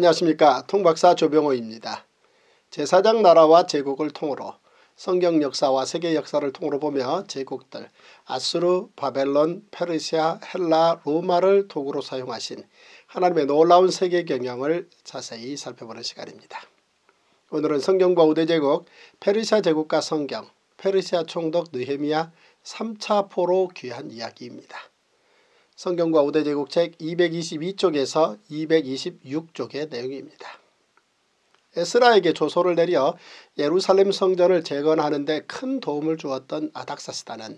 안녕하십니까. 통박사 조병호입니다. 제4장 나라와 제국을 통으로 성경 역사와 세계 역사를 통으로 보며 제국들 아수르, 바벨론, 페르시아, 헬라, 로마를 도구로 사용하신 하나님의 놀라운 세계 경영을 자세히 살펴보는 시간입니다. 오늘은 성경과 우대제국, 페르시아 제국과 성경, 페르시아 총독 느헤미야 3차 포로 귀한 이야기입니다. 성경과 우대제국 책 222쪽에서 226쪽의 내용입니다. 에스라에게 조소를 내려 예루살렘 성전을 재건하는 데 큰 도움을 주었던 아닥사스다는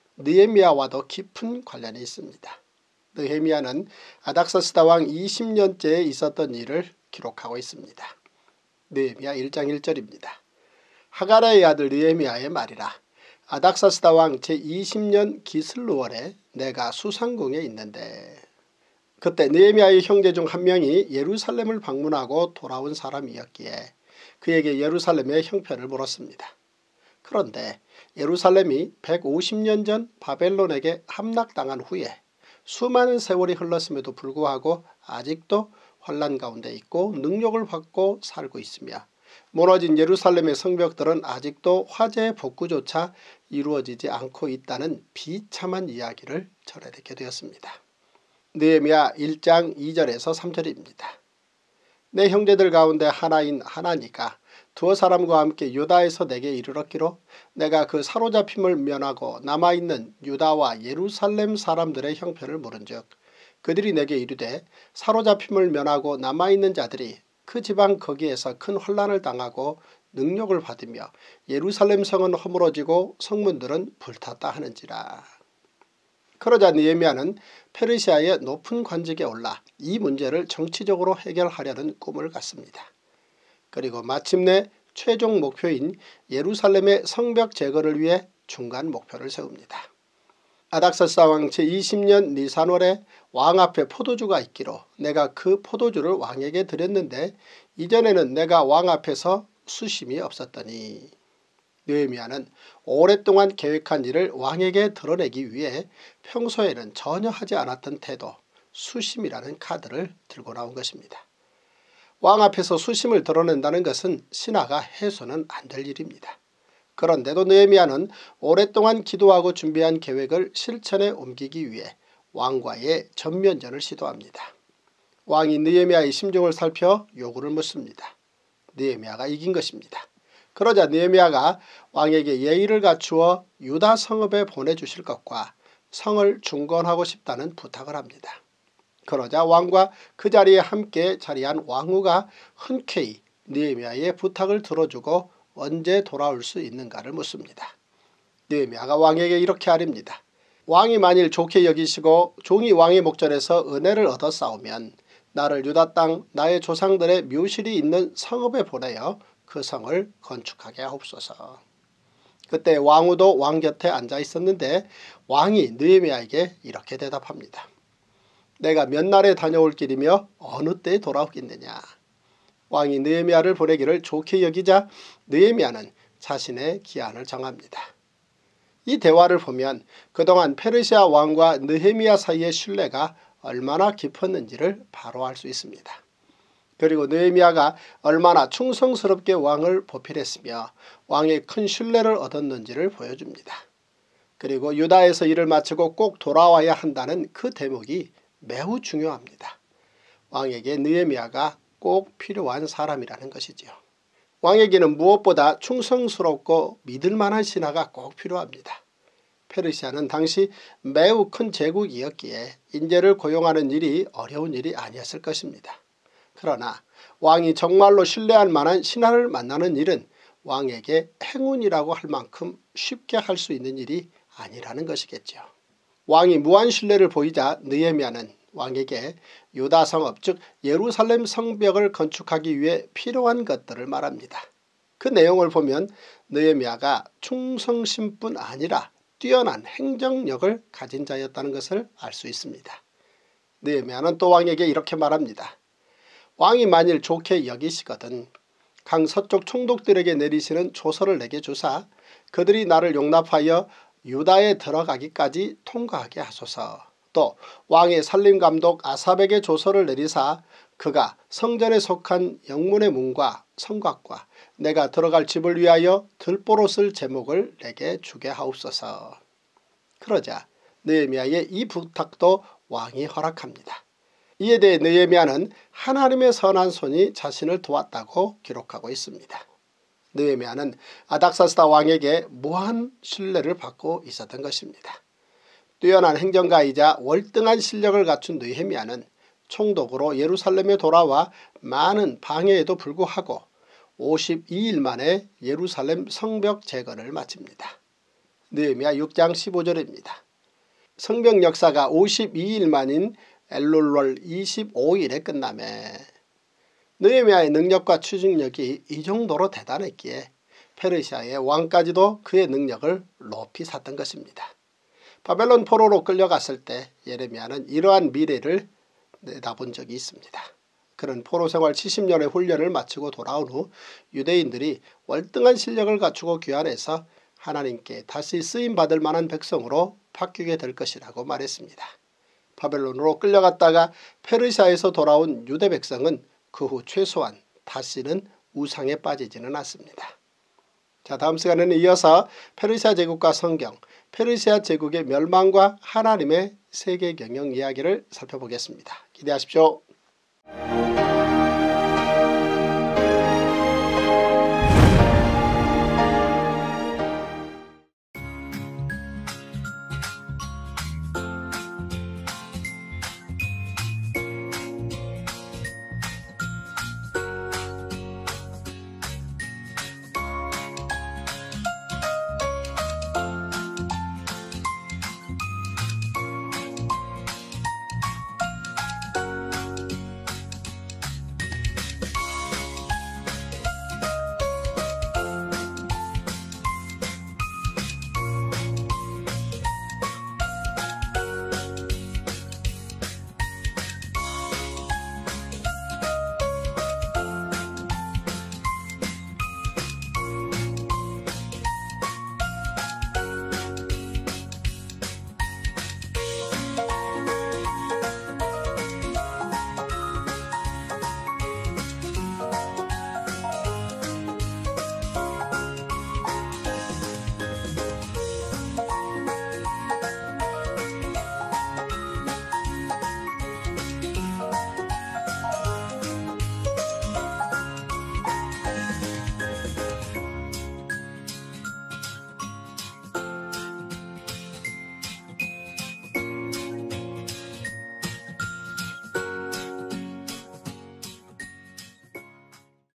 느헤미야와도 깊은 관련이 있습니다. 느헤미야는 아닥사스다 왕 20년째에 있었던 일을 기록하고 있습니다. 느헤미야 1장 1절입니다. 하가랴의 아들 느헤미야의 말이라. 아닥사스다 왕 제20년 기슬루월에 내가 수상궁에 있는데. 그때 느헤미야의 형제 중 한 명이 예루살렘을 방문하고 돌아온 사람이었기에 그에게 예루살렘의 형편을 물었습니다. 그런데 예루살렘이 150년 전 바벨론에게 함락당한 후에 수많은 세월이 흘렀음에도 불구하고 아직도 환난 가운데 있고 능력을 받고 살고 있으며 무너진 예루살렘의 성벽들은 아직도 화재 복구조차 이루어지지 않고 있다는 비참한 이야기를 전해 듣게 되었습니다. 느헤미야 1장 2절에서 3절입니다. 내 형제들 가운데 하나인 하나니가 두어 사람과 함께 유다에서 내게 이르렀기로 내가 그 사로잡힘을 면하고 남아있는 유다와 예루살렘 사람들의 형편을 물은즉 그들이 내게 이르되 사로잡힘을 면하고 남아있는 자들이 그 지방 거기에서 큰 환난을 당하고 능력을 받으며 예루살렘 성은 허물어지고 성문들은 불탔다 하는지라. 그러자 느헤미야는 페르시아의 높은 관직에 올라 이 문제를 정치적으로 해결하려는 꿈을 갖습니다. 그리고 마침내 최종 목표인 예루살렘의 성벽 제거를 위해 중간 목표를 세웁니다. 아닥사스다 왕 제20년 니산월에 왕 앞에 포도주가 있기로 내가 그 포도주를 왕에게 드렸는데 이전에는 내가 왕 앞에서 수심이 없었더니. 느헤미야는 오랫동안 계획한 일을 왕에게 드러내기 위해 평소에는 전혀 하지 않았던 태도, 수심이라는 카드를 들고 나온 것입니다. 왕 앞에서 수심을 드러낸다는 것은 신하가 해서는 안 될 일입니다. 그런데도 느헤미야는 오랫동안 기도하고 준비한 계획을 실천에 옮기기 위해 왕과의 전면전을 시도합니다. 왕이 느헤미야의 심정을 살펴 요구를 묻습니다. 느헤미야가 이긴 것입니다. 그러자 느헤미야가 왕에게 예의를 갖추어 유다 성읍에 보내주실 것과 성을 중건하고 싶다는 부탁을 합니다. 그러자 왕과 그 자리에 함께 자리한 왕후가 흔쾌히 느헤미야의 부탁을 들어주고 언제 돌아올 수 있는가를 묻습니다. 느헤미야가 왕에게 이렇게 아뢰입니다. 왕이 만일 좋게 여기시고 종이 왕의 목전에서 은혜를 얻어 싸우면 나를 유다 땅 나의 조상들의 묘실이 있는 성읍에 보내어 그 성을 건축하게 하옵소서. 그때 왕후도 왕 곁에 앉아 있었는데 왕이 느헤미야에게 이렇게 대답합니다. 내가 몇 날에 다녀올 길이며 어느 때에 돌아오겠느냐. 왕이 느헤미야를 보내기를 좋게 여기자 느헤미야는 자신의 기한을 정합니다. 이 대화를 보면 그동안 페르시아 왕과 느헤미야 사이의 신뢰가 얼마나 깊었는지를 바로 알 수 있습니다. 그리고 느헤미야가 얼마나 충성스럽게 왕을 보필했으며 왕의 큰 신뢰를 얻었는지를 보여줍니다. 그리고 유다에서 일을 마치고 꼭 돌아와야 한다는 그 대목이 매우 중요합니다. 왕에게 느헤미야가 꼭 필요한 사람이라는 것이지요. 왕에게는 무엇보다 충성스럽고 믿을만한 신하가 꼭 필요합니다. 페르시아는 당시 매우 큰 제국이었기에 인재를 고용하는 일이 어려운 일이 아니었을 것입니다. 그러나 왕이 정말로 신뢰할 만한 신하를 만나는 일은 왕에게 행운이라고 할 만큼 쉽게 할 수 있는 일이 아니라는 것이겠죠. 왕이 무한 신뢰를 보이자 느헤미야는 왕에게 유다 성읍 즉 예루살렘 성벽을 건축하기 위해 필요한 것들을 말합니다. 그 내용을 보면 느헤미야가 충성심뿐 아니라 뛰어난 행정력을 가진 자였다는 것을 알 수 있습니다. 느헤미야는 또 왕에게 이렇게 말합니다. 왕이 만일 좋게 여기시거든 강서쪽 총독들에게 내리시는 조서를 내게 주사 그들이 나를 용납하여 유다에 들어가기까지 통과하게 하소서. 또 왕의 살림감독 아삽에게 조서를 내리사 그가 성전에 속한 영문의 문과 성곽과 내가 들어갈 집을 위하여 들보로 쓸 제목을 내게 주게 하옵소서. 그러자 느헤미야의 이 부탁도 왕이 허락합니다. 이에 대해 느헤미야는 하나님의 선한 손이 자신을 도왔다고 기록하고 있습니다. 느헤미야는 아닥사스다 왕에게 무한 신뢰를 받고 있었던 것입니다. 뛰어난 행정가이자 월등한 실력을 갖춘 느헤미야는 총독으로 예루살렘에 돌아와 많은 방해에도 불구하고 52일 만에 예루살렘 성벽 재건을 마칩니다. 느헤미야 6장 15절입니다. 성벽 역사가 52일 만인 엘룰월 25일에 끝나매 느헤미야의 능력과 추진력이 이 정도로 대단했기에 페르시아의 왕까지도 그의 능력을 높이 샀던 것입니다. 바벨론 포로로 끌려갔을 때 예레미야는 이러한 미래를 내다본 적이 있습니다. 그는 포로 생활 70년의 훈련을 마치고 돌아온 후 유대인들이 월등한 실력을 갖추고 귀환해서 하나님께 다시 쓰임받을 만한 백성으로 바뀌게 될 것이라고 말했습니다. 바벨론으로 끌려갔다가 페르시아에서 돌아온 유대 백성은 그 후 최소한 다시는 우상에 빠지지는 않습니다. 자, 다음 시간에는 이어서 페르시아 제국과 성경, 페르시아 제국의 멸망과 하나님의 세계 경영 이야기를 살펴보겠습니다. 기대하십시오.